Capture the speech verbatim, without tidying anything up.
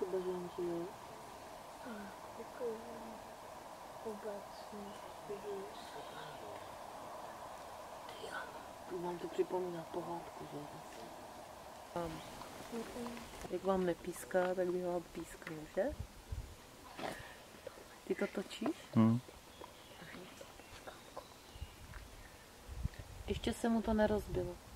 sebeženčí, jo? Děkuji. Vůbec nevidíš. Vám to připomíná pohádku, že? Jak vám nepíská, tak by vám písknul, že? Ty to točíš? Hmm. Ještě se mu to nerozbilo.